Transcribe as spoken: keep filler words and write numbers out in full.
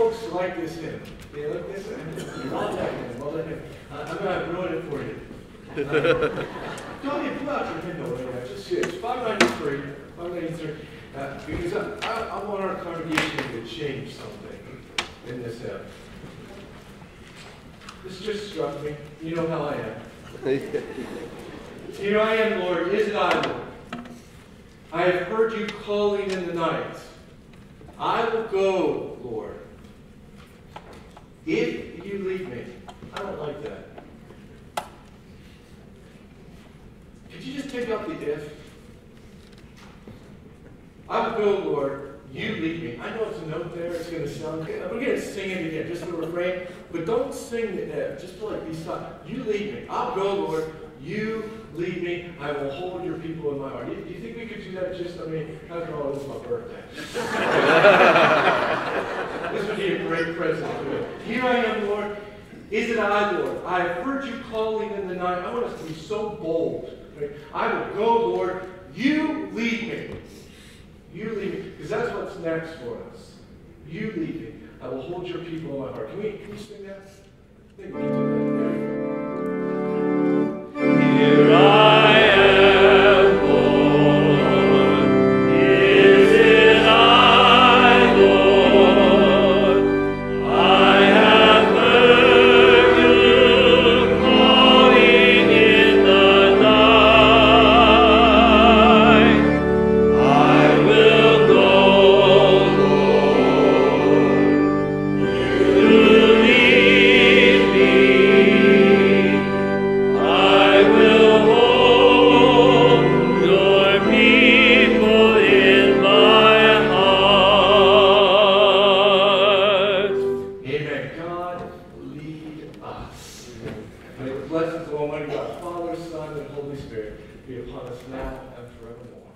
folks like this hymn? Do you like this hymn? Well done, hymn. Well done, hymn. Uh, I'm going to ruin it for you. Uh, go ahead, pull out your hymnal right now. Just see it. It's five ninety-three. five ninety-three. Uh, because I, I, I want our congregation to change something in this hymn. This just struck me. You know how I am. Here I am, Lord. Is it I, Lord? I have heard you calling in the night. I will go, Lord. If you leave me. I don't like that. Could you just take out the if? I will go, Lord. You lead me. I know it's a note there. It's going to sound good. I'm going to sing it again, just the refrain. But don't sing the if. Just feel like these songs. You lead me. I'll go, Lord. You lead me. I will hold your people in my heart. Do you, do you think we could do that just, I mean, after all, this is my birthday. This would be a great present to it. Here I am, Lord. Is it I, Lord? I have heard you calling in the night. I want us to be so bold. Right? I will go, Lord. You lead me. You lead me. Because that's what's next for us. You lead me. I will hold your people in my heart. Can we, can we sing that? I think we can do that. There you go. Here I am, Lord. Is it I, Lord? I have heard you calling in the night. I will go, Lord. You lead me. I will hold your people in my heart. Amen. God, lead us. May the blessings of Almighty God, Father, Son, and Holy Spirit be upon us now and forevermore.